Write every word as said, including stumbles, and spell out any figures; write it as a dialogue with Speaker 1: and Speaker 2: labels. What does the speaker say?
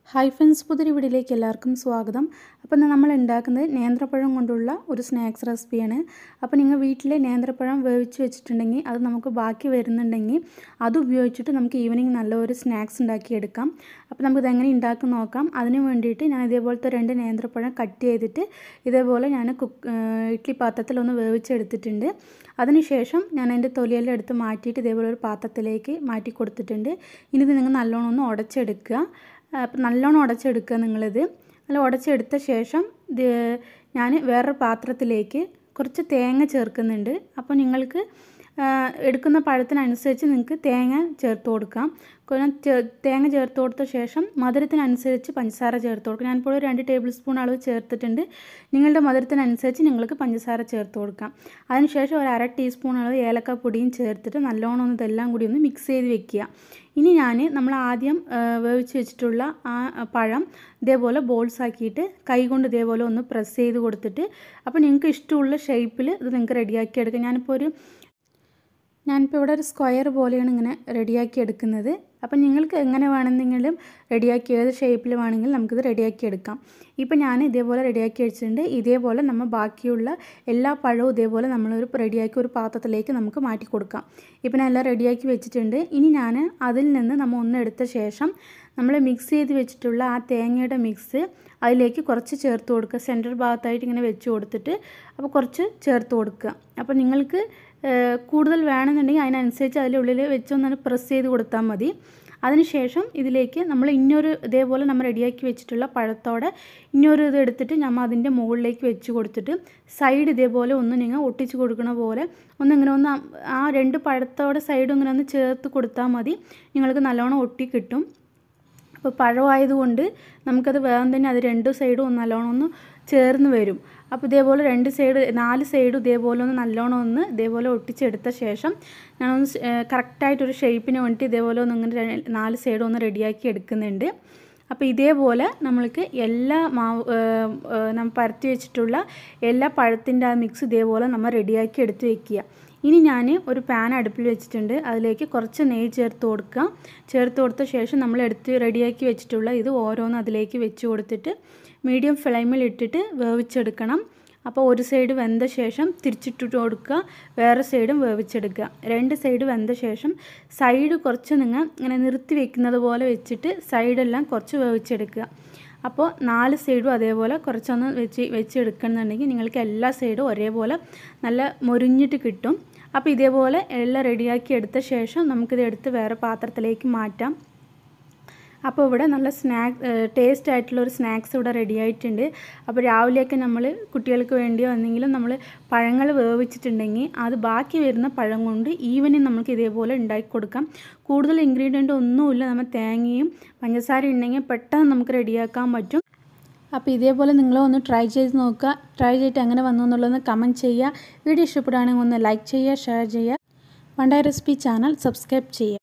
Speaker 1: Hi friends, പുതിയൊരു വീഡിയോയിലേക്ക് എല്ലാവർക്കും സ്വാഗതം. അപ്പോൾ ഇന്ന് നമ്മൾ ഉണ്ടാക്കുന്നത് നേന്ത്രപ്പഴം കൊണ്ടുള്ള ഒരു സ്നാക്സ് റെസിപ്പിയാണ്. അപ്പോൾ നിങ്ങൾ വീട്ടിൽ നേന്ത്രപ്പഴം വേവിച്ച് വെച്ചിട്ടുണ്ടെങ്കിൽ അത് നമുക്ക് ബാക്കി വരുന്നുണ്ടെങ്കിൽ അത് ഉപയോഗിച്ചിട്ട് നമുക്ക് ഈവനിങ് നല്ലൊരു സ്നാക്സ് ഉണ്ടാക്കിയെടുക്കാം. അപ്പോൾ നമുക്കിത് എങ്ങനെ ഉണ്ടാക്കി നോക്കാം. അതിന് വേണ്ടിയിട്ട് ഞാൻ ഇതേപോലത്തെ രണ്ട് നേന്ത്രപ്പഴം കട്ട് ചെയ്തിട്ട് ഇതേപോലെ ഞാൻ കുക്ക് ഇഡ്ഡലി പാത്രത്തിലൊന്ന് വേവിച്ചെടുത്തിട്ടുണ്ട്. അതിനുശേഷം ഞാൻ അതിൻ്റെ തൊലിയെല്ലാം എടുത്ത് മാറ്റിയിട്ട് ഇതേപോലെ ഒരു പാത്രത്തിലേക്ക് മാറ്റി കൊടുത്തിട്ടുണ്ട്. ഇനി ഇത് നിങ്ങൾ നല്ലോണം ഒന്ന് ഉടച്ചെടുക്കുക. അപ്പം നല്ലോണം ഉടച്ചെടുക്കുക. നിങ്ങളിത് നല്ല ഉടച്ചെടുത്ത ശേഷം ഇത് ഞാൻ വേറൊരു പാത്രത്തിലേക്ക് കുറച്ച് തേങ്ങ ചേർക്കുന്നുണ്ട്. അപ്പോൾ നിങ്ങൾക്ക് എടുക്കുന്ന പഴത്തിനനുസരിച്ച് നിങ്ങൾക്ക് തേങ്ങ ചേർത്ത് കൊടുക്കാം. തേങ്ങ ചേർത്ത് കൊടുത്ത ശേഷം മധുരത്തിനനുസരിച്ച് പഞ്ചസാര ചേർത്ത് കൊടുക്കാം. ഞാനിപ്പോൾ ഒരു രണ്ട് ടേബിൾ സ്പൂൺ അളവ് ചേർത്തിട്ടുണ്ട്. നിങ്ങളുടെ മധുരത്തിനനുസരിച്ച് നിങ്ങൾക്ക് പഞ്ചസാര ചേർത്ത് കൊടുക്കാം. അതിനുശേഷം ഒരു അര ടീസ്പൂൺ അളവ് ഏലക്കാപ്പൊടിയും ചേർത്തിട്ട് നല്ലോണം ഒന്ന് ഇതെല്ലാം കൂടി ഒന്ന് മിക്സ് ചെയ്ത് വെക്കുക. ഇനി ഞാൻ നമ്മൾ ആദ്യം വേവിച്ച് വെച്ചിട്ടുള്ള ആ പഴം ഇതേപോലെ ബോൾസ് ആക്കിയിട്ട് കൈ കൊണ്ട് ഇതേപോലെ ഒന്ന് പ്രസ് ചെയ്ത് കൊടുത്തിട്ട് അപ്പോൾ നിങ്ങൾക്ക് ഇഷ്ടമുള്ള ഷേപ്പിൽ ഇത് നിങ്ങൾക്ക് റെഡിയാക്കി എടുക്കാം. ഞാനിപ്പോൾ ഒരു ഞാനിപ്പോൾ ഇവിടെ ഒരു സ്ക്വയർ പോലെയാണ് ഇങ്ങനെ റെഡിയാക്കി എടുക്കുന്നത്. അപ്പം നിങ്ങൾക്ക് എങ്ങനെ വേണമെന്നെങ്കിലും റെഡിയാക്കി ഏത് ഷേപ്പിൽ വേണമെങ്കിലും നമുക്കിത് റെഡിയാക്കി എടുക്കാം. ഇപ്പം ഞാൻ ഇതേപോലെ റെഡിയാക്കി വെച്ചിട്ടുണ്ട്. ഇതേപോലെ നമ്മൾ ബാക്കിയുള്ള എല്ലാ പഴവും ഇതേപോലെ നമ്മളൊരു റെഡിയാക്കി ഒരു പാത്രത്തിലേക്ക് നമുക്ക് മാറ്റി കൊടുക്കാം. ഇപ്പം ഞാൻ എല്ലാം റെഡിയാക്കി വെച്ചിട്ടുണ്ട്. ഇനി ഞാൻ അതിൽ നിന്ന് നമ്മൾ ഒന്നെടുത്ത ശേഷം നമ്മൾ മിക്സ് ചെയ്ത് വെച്ചിട്ടുള്ള ആ തേങ്ങയുടെ മിക്സ് അതിലേക്ക് കുറച്ച് ചേർത്ത് കൊടുക്കുക. സെൻറ്റർ ഭാഗത്തായിട്ട് ഇങ്ങനെ വെച്ച് കൊടുത്തിട്ട് അപ്പോൾ കുറച്ച് ചേർത്ത് കൊടുക്കുക. അപ്പോൾ നിങ്ങൾക്ക് കൂടുതൽ വേണമെന്നുണ്ടെങ്കിൽ അതിനനുസരിച്ച് അതിനുള്ളിൽ വെച്ചൊന്ന് പ്രസ് ചെയ്ത് കൊടുത്താൽ മതി. അതിനുശേഷം ഇതിലേക്ക് നമ്മൾ ഇന്നൊരു ഇതേപോലെ നമ്മൾ റെഡിയാക്കി വെച്ചിട്ടുള്ള പഴത്തോടെ ഇന്നൊരു ഇത് എടുത്തിട്ട് നമ്മൾ അതിൻ്റെ മുകളിലേക്ക് വെച്ച് കൊടുത്തിട്ട് സൈഡ് ഇതേപോലെ ഒന്ന് നിങ്ങൾ ഒട്ടിച്ച് കൊടുക്കണ പോലെ ഒന്നിങ്ങനെ ഒന്ന് ആ രണ്ട് പഴത്തോടെ സൈഡും ഇങ്ങനെ ഒന്ന് ചേർത്ത് കൊടുത്താൽ മതി. നിങ്ങൾക്ക് നല്ലോണം ഒട്ടി കിട്ടും. അപ്പോൾ പഴമായതുകൊണ്ട് നമുക്കത് വേഗം തന്നെ അത് രണ്ട് സൈഡും ഒന്ന് നല്ലോണം ഒന്ന് ചേർന്ന് വരും. അപ്പോൾ ഇതേപോലെ രണ്ട് സൈഡ് നാല് സൈഡും ഇതേപോലെ ഒന്ന് നല്ലോണം ഒന്ന് ഇതേപോലെ ഒട്ടിച്ചെടുത്ത ശേഷം ഞാനൊന്ന് കറക്റ്റായിട്ടൊരു ഷേപ്പിന് വേണ്ടിയിട്ട് ഇതേപോലെ ഒന്ന് ഇങ്ങനെ നാല് സൈഡും ഒന്ന് റെഡിയാക്കി എടുക്കുന്നുണ്ട്. അപ്പോൾ ഇതേപോലെ നമ്മൾക്ക് എല്ലാ മാവ് നമ്മൾ പരത്തി വെച്ചിട്ടുള്ള എല്ലാ പഴത്തിൻ്റെ ആ മിക്സ് ഇതേപോലെ നമ്മൾ റെഡിയാക്കി എടുത്ത് വെക്കുക. ഇനി ഞാൻ ഒരു പാൻ അടുപ്പിൽ വെച്ചിട്ടുണ്ട്. അതിലേക്ക് കുറച്ച് നെയ്യ് ചേർത്ത് കൊടുക്കുക. ചേർത്ത് കൊടുത്ത ശേഷം നമ്മൾ എടുത്ത് റെഡിയാക്കി വെച്ചിട്ടുള്ള ഇത് ഓരോന്ന് അതിലേക്ക് വെച്ച് കൊടുത്തിട്ട് മീഡിയം ഫ്ലെയിമിൽ ഇട്ടിട്ട് വേവിച്ചെടുക്കണം. അപ്പോൾ ഒരു സൈഡ് വെന്ത ശേഷം തിരിച്ചിട്ടിട്ട് കൊടുക്കുക, വേറെ സൈഡും വേവിച്ചെടുക്കുക. രണ്ട് സൈഡ് വെന്ത ശേഷം സൈഡ് കുറച്ച് നിങ്ങൾ ഇങ്ങനെ നിർത്തി വെക്കുന്നത് പോലെ വെച്ചിട്ട് സൈഡെല്ലാം കുറച്ച് വേവിച്ചെടുക്കുക. അപ്പോൾ നാല് സൈഡും അതേപോലെ കുറച്ചൊന്ന് വെച്ച് വെച്ചെടുക്കണമെന്നുണ്ടെങ്കിൽ നിങ്ങൾക്ക് എല്ലാ സൈഡും ഒരേപോലെ നല്ല മൊരിഞ്ഞിട്ട് കിട്ടും. അപ്പോൾ ഇതേപോലെ എല്ലാം റെഡിയാക്കി എടുത്ത ശേഷം നമുക്കിത് എടുത്ത് വേറെ പാത്രത്തിലേക്ക് മാറ്റാം. അപ്പോൾ ഇവിടെ നല്ല സ്നാക്ക് ടേസ്റ്റ് ആയിട്ടുള്ള ഒരു സ്നാക്സ് ഇവിടെ റെഡി ആയിട്ടുണ്ട്. അപ്പോൾ രാവിലെയൊക്കെ നമ്മൾ കുട്ടികൾക്ക് വേണ്ടിയോ എന്തെങ്കിലും നമ്മൾ പഴങ്ങൾ വേവിച്ചിട്ടുണ്ടെങ്കിൽ അത് ബാക്കി വരുന്ന പഴം കൊണ്ട് ഈവനിങ് നമുക്ക് ഇതേപോലെ ഉണ്ടാക്കി കൊടുക്കാം. കൂടുതൽ ഇൻഗ്രീഡിയൻ്റ് ഒന്നുമില്ല, നമ്മൾ തേങ്ങയും പഞ്ചസാര ഉണ്ടെങ്കിൽ പെട്ടെന്ന് നമുക്ക് റെഡിയാക്കാൻ പറ്റും. അപ്പോൾ ഇതേപോലെ നിങ്ങളൊന്ന് ട്രൈ ചെയ്ത് നോക്കുക. ട്രൈ ചെയ്തിട്ട് എങ്ങനെ വന്നു എന്നുള്ളതൊന്ന് കമൻറ്റ് ചെയ്യുക. വീഡിയോ ഇഷ്ടപ്പെടുകയാണെങ്കിൽ ഒന്ന് ലൈക്ക് ചെയ്യുക, ഷെയർ ചെയ്യുക. വണ്ടായി റെസിപ്പി ചാനൽ സബ്സ്ക്രൈബ് ചെയ്യുക.